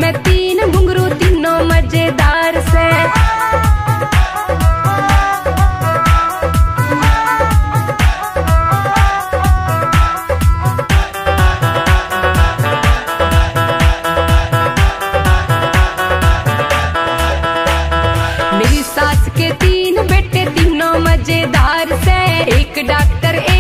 में 3 घुंघरू तीनों मजेदार से। मेरी सास के 3 बेटे तीनों मजेदार से। एक डॉक्टर